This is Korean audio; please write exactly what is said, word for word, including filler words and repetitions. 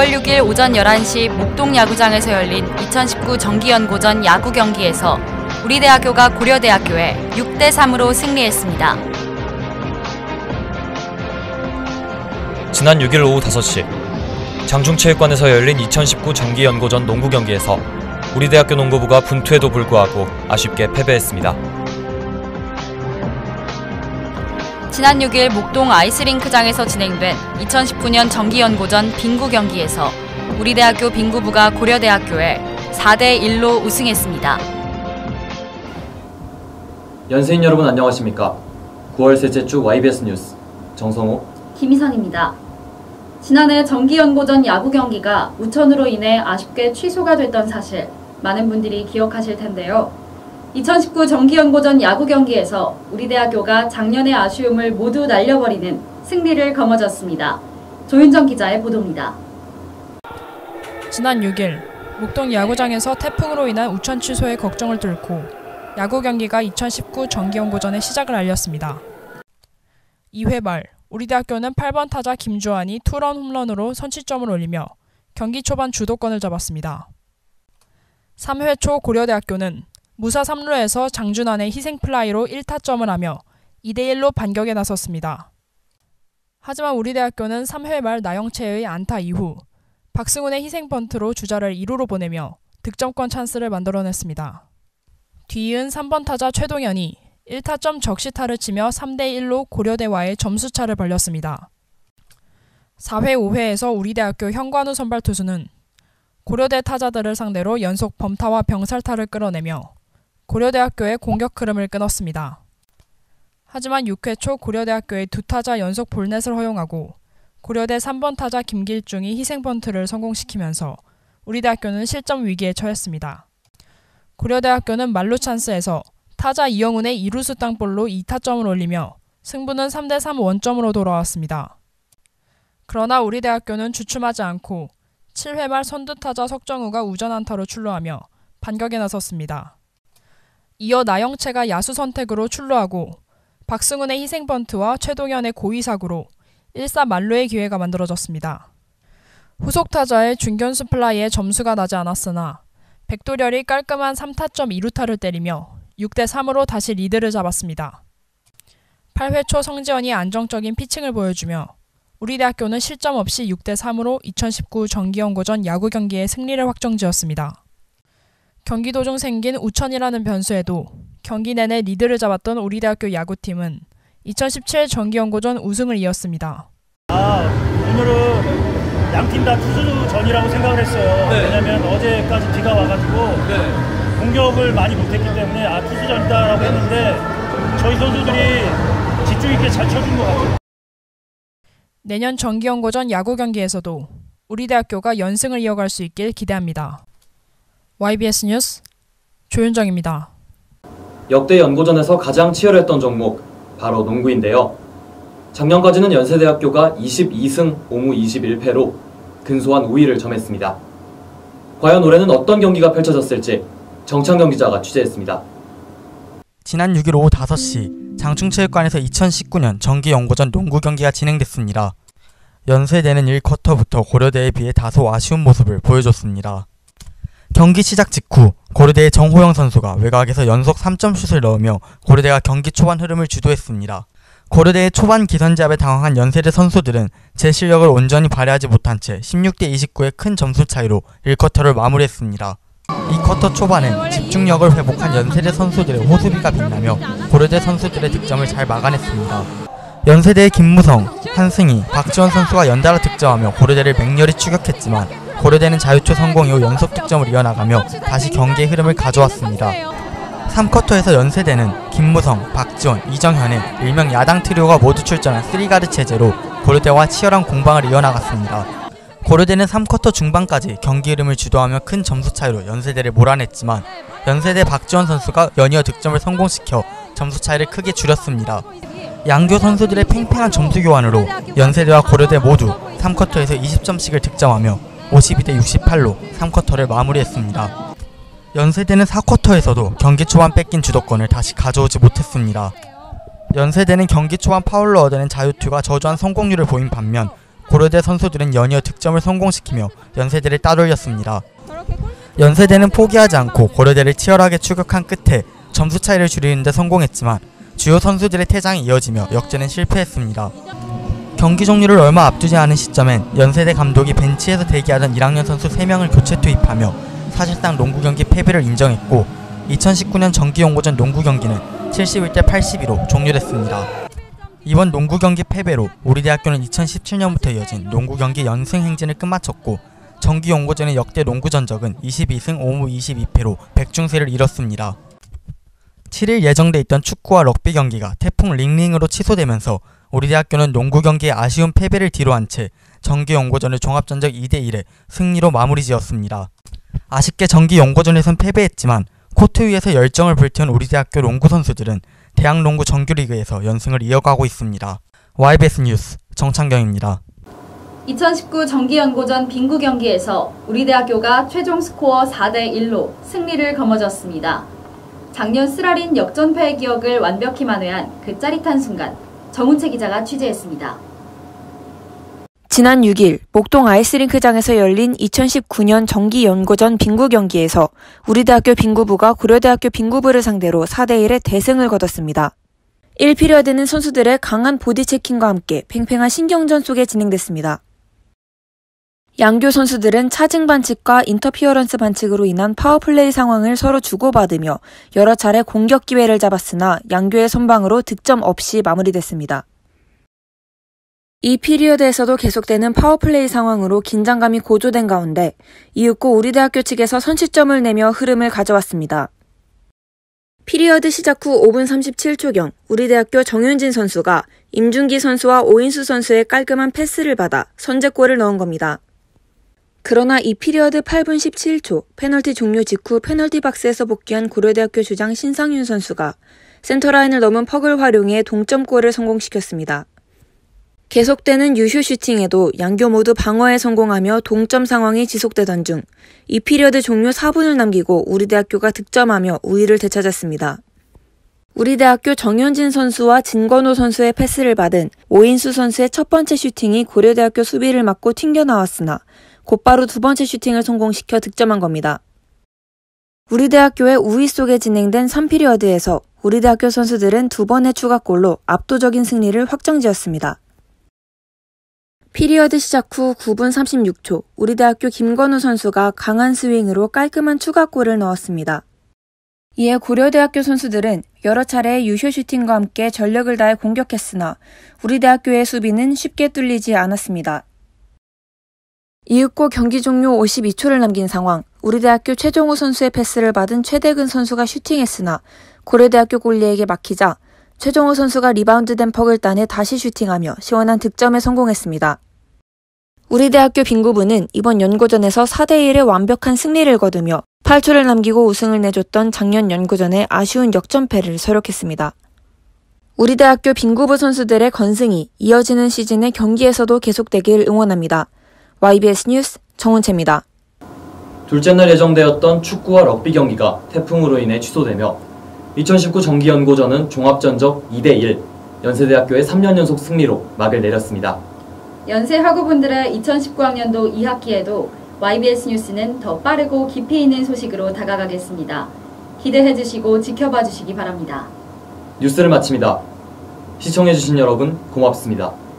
구월 육일 오전 열한 시 목동 야구장에서 열린 이천십구 정기연고전 야구 경기에서 우리대학교가 고려대학교에 육 대 삼으로 승리했습니다. 지난 육일 오후 다섯 시 장충체육관에서 열린 이천십구 정기연고전 농구 경기에서 우리대학교 농구부가 분투에도 불구하고 아쉽게 패배했습니다. 지난 육일 목동 아이스링크장에서 진행된 이천십구 년 정기연고전 빙구 경기에서 우리대학교 빙구부가 고려대학교에 사 대 일로 우승했습니다. 연세인 여러분 안녕하십니까? 구월 셋째 주 와이비에스 뉴스 정성호, 김희선입니다. 지난해 정기연고전 야구 경기가 우천으로 인해 아쉽게 취소가 됐던 사실 많은 분들이 기억하실 텐데요. 이천십구 정기연고전 야구 경기에서 우리대학교가 작년의 아쉬움을 모두 날려버리는 승리를 거머쥐었습니다. 조윤정 기자의 보도입니다. 지난 육일 목동 야구장에서 태풍으로 인한 우천 취소의 걱정을 뚫고 야구 경기가 이천십구 정기연고전의 시작을 알렸습니다. 이 회 말 우리대학교는 팔 번 타자 김주환이 투런 홈런으로 선취점을 올리며 경기 초반 주도권을 잡았습니다. 삼 회 초 고려대학교는 무사 삼 루에서 장준환의 희생플라이로 일 타점을 하며 이 대 일로 반격에 나섰습니다. 하지만 우리대학교는 삼 회 말 나영채의 안타 이후 박승훈의 희생번트로 주자를 이 루로 보내며 득점권 찬스를 만들어냈습니다. 뒤이은 삼 번 타자 최동현이 일 타점 적시타를 치며 삼 대 일로 고려대와의 점수차를 벌렸습니다. 사 회 오 회에서 우리대학교 현관우 선발 투수는 고려대 타자들을 상대로 연속 범타와 병살타를 끌어내며 고려대학교의 공격 흐름을 끊었습니다. 하지만 육 회 초 고려대학교의 두 타자 연속 볼넷을 허용하고 고려대 삼 번 타자 김길중이 희생번트를 성공시키면서 우리대학교는 실점 위기에 처했습니다. 고려대학교는 만루 찬스에서 타자 이영훈의 이루수 땅볼로 이 타점을 올리며 승부는 삼 대 삼 원점으로 돌아왔습니다. 그러나 우리대학교는 주춤하지 않고 칠 회 말 선두타자 석정우가 우전 안타로 출루하며 반격에 나섰습니다. 이어 나영채가 야수 선택으로 출루하고 박승훈의 희생번트와 최동현의 고의사구로 일 사 만루의 기회가 만들어졌습니다. 후속 타자의 중견수 플라이에 점수가 나지 않았으나 백도렬이 깔끔한 삼 타점 이 루타를 때리며 육 대 삼으로 다시 리드를 잡았습니다. 팔 회 초 성지현이 안정적인 피칭을 보여주며 우리대학교는 실점 없이 육 대 삼으로 이천십구 정기연고전 야구 경기의 승리를 확정지었습니다. 경기 도중 생긴 우천이라는 변수에도 경기 내내 리드를 잡았던 우리대학교 야구팀은 이천십칠 정기연고전 우승을 이었습니다. 아, 오늘은 양팀 다 투수전이라고 생각을 했어요. 네. 왜냐면 어제까지 비가 와가지고 네. 공격을 많이 못했기 때문에 아 투수전이다라고 했는데 저희 선수들이 집중 있게 잘 쳐준 것 같아요. 내년 정기연고전 야구 경기에서도 우리대학교가 연승을 이어갈 수 있길 기대합니다. 와이비에스 뉴스 조윤정입니다. 역대 연고전에서 가장 치열했던 종목 바로 농구인데요. 작년까지는 연세대학교가 이십이 승 오 무 이십일 패로 근소한 오 위를 점했습니다. 과연 올해는 어떤 경기가 펼쳐졌을지 정창경 기자가 취재했습니다. 지난 육일 오후 다섯 시 장충체육관에서 이천십구 년 정기연고전 농구 경기가 진행됐습니다. 연세대는 일 쿼터부터 고려대에 비해 다소 아쉬운 모습을 보여줬습니다. 경기 시작 직후 고려대의 정호영 선수가 외곽에서 연속 삼 점 슛을 넣으며 고려대가 경기 초반 흐름을 주도했습니다. 고려대의 초반 기선제압에 당황한 연세대 선수들은 제 실력을 온전히 발휘하지 못한 채 십육 대 이십구의 큰 점수 차이로 일 쿼터를 마무리했습니다. 이 쿼터 초반엔 집중력을 회복한 연세대 선수들의 호수비가 빛나며 고려대 선수들의 득점을 잘 막아냈습니다. 연세대의 김무성, 한승희, 박지원 선수가 연달아 득점하며 고려대를 맹렬히 추격했지만 고려대는 자유투 성공 이후 연속 득점을 이어나가며 다시 경기의 흐름을 가져왔습니다. 삼 쿼터에서 연세대는 김무성, 박지원, 이정현의 일명 야당 트리오가 모두 출전한 쓰리가드 체제로 고려대와 치열한 공방을 이어나갔습니다. 고려대는 삼 쿼터 중반까지 경기 흐름을 주도하며 큰 점수 차이로 연세대를 몰아냈지만 연세대 박지원 선수가 연이어 득점을 성공시켜 점수 차이를 크게 줄였습니다. 양교 선수들의 팽팽한 점수 교환으로 연세대와 고려대 모두 삼 쿼터에서 이십 점씩을 득점하며 오십이 대 육십팔로 삼 쿼터를 마무리했습니다. 연세대는 사 쿼터에서도 경기 초반 뺏긴 주도권을 다시 가져오지 못했습니다. 연세대는 경기 초반 파울로 얻어낸 자유투가 저조한 성공률을 보인 반면 고려대 선수들은 연이어 득점을 성공시키며 연세대를 따돌렸습니다. 연세대는 포기하지 않고 고려대를 치열하게 추격한 끝에 점수 차이를 줄이는 데 성공했지만 주요 선수들의 퇴장이 이어지며 역전엔 실패했습니다. 경기 종료를 얼마 앞두지 않은 시점엔 연세대 감독이 벤치에서 대기하던 일 학년 선수 세 명을 교체 투입하며 사실상 농구 경기 패배를 인정했고 이천십구 년 정기연고전 농구 경기는 칠십일 대 팔십이로 종료됐습니다. 이번 농구 경기 패배로 우리 대학교는 이천십칠 년부터 이어진 농구 경기 연승 행진을 끝마쳤고 정기연고전의 역대 농구 전적은 이십이 승 오 무 이십이 패로 백중세를 이뤘습니다. 칠 일 예정돼 있던 축구와 럭비 경기가 태풍 링링으로 취소되면서 우리 대학교는 농구 경기의 아쉬운 패배를 뒤로한 채 정기연고전을 종합전적 이 대 일의 승리로 마무리 지었습니다. 아쉽게 정기연고전에선 패배했지만 코트 위에서 열정을 불태운 우리 대학교 농구 선수들은 대학농구 정규리그에서 연승을 이어가고 있습니다. 와이비에스 뉴스 정창경입니다. 이천십구 정기연고전 빙구 경기에서 우리 대학교가 최종 스코어 사 대 일로 승리를 거머쥐었습니다. 작년 쓰라린 역전패의 기억을 완벽히 만회한 그 짜릿한 순간, 정운채 기자가 취재했습니다. 지난 육 일 목동 아이스링크장에서 열린 이천십구 년 정기연고전 빙구 경기에서 우리 대학교 빙구부가 고려대학교 빙구부를 상대로 사 대 일의 대승을 거뒀습니다. 일 피리어드는 선수들의 강한 보디체킹과 함께 팽팽한 신경전 속에 진행됐습니다. 양교 선수들은 차징 반칙과 인터피어런스 반칙으로 인한 파워플레이 상황을 서로 주고받으며 여러 차례 공격 기회를 잡았으나 양교의 선방으로 득점 없이 마무리됐습니다. 이 피리어드에서도 계속되는 파워플레이 상황으로 긴장감이 고조된 가운데 이윽고 우리 대학교 측에서 선취점을 내며 흐름을 가져왔습니다. 피리어드 시작 후 오 분 삼십칠 초경 우리 대학교 정윤진 선수가 임준기 선수와 오인수 선수의 깔끔한 패스를 받아 선제골을 넣은 겁니다. 그러나 이 피리어드 팔 분 십칠 초 페널티 종료 직후 페널티 박스에서 복귀한 고려대학교 주장 신상윤 선수가 센터라인을 넘은 퍽을 활용해 동점골을 성공시켰습니다. 계속되는 유효 슈팅에도 양교 모두 방어에 성공하며 동점 상황이 지속되던 중 이 피리어드 종료 사 분을 남기고 우리 대학교가 득점하며 우위를 되찾았습니다. 우리 대학교 정현진 선수와 진건호 선수의 패스를 받은 오인수 선수의 첫 번째 슈팅이 고려대학교 수비를 막고 튕겨나왔으나 곧바로 두 번째 슈팅을 성공시켜 득점한 겁니다. 우리 대학교의 우위 속에 진행된 삼 피리어드에서 우리 대학교 선수들은 두 번의 추가골로 압도적인 승리를 확정지었습니다. 피리어드 시작 후 구 분 삼십육 초 우리 대학교 김건우 선수가 강한 스윙으로 깔끔한 추가골을 넣었습니다. 이에 고려대학교 선수들은 여러 차례의 유효 슈팅과 함께 전력을 다해 공격했으나 우리 대학교의 수비는 쉽게 뚫리지 않았습니다. 이윽고 경기 종료 오십이 초를 남긴 상황, 우리 대학교 최종호 선수의 패스를 받은 최대근 선수가 슈팅했으나 고려대학교 골리에게 막히자 최종호 선수가 리바운드된 퍽을 따내 다시 슈팅하며 시원한 득점에 성공했습니다. 우리 대학교 빙구부는 이번 연고전에서 사 대 일의 완벽한 승리를 거두며 팔 초를 남기고 우승을 내줬던 작년 연고전의 아쉬운 역전패를 서력했습니다. 우리 대학교 빙구부 선수들의 건승이 이어지는 시즌의 경기에서도 계속되길 응원합니다. 와이비에스 뉴스 정은채입니다. 둘째 날 예정되었던 축구와 럭비 경기가 태풍으로 인해 취소되며 이천십구 정기연고전은 종합전적 이 대 일, 연세대학교의 삼 년 연속 승리로 막을 내렸습니다. 연세 학우분들의 이천십구 학년도 이 학기에도 와이비에스 뉴스는 더 빠르고 깊이 있는 소식으로 다가가겠습니다. 기대해주시고 지켜봐주시기 바랍니다. 뉴스를 마칩니다. 시청해주신 여러분 고맙습니다.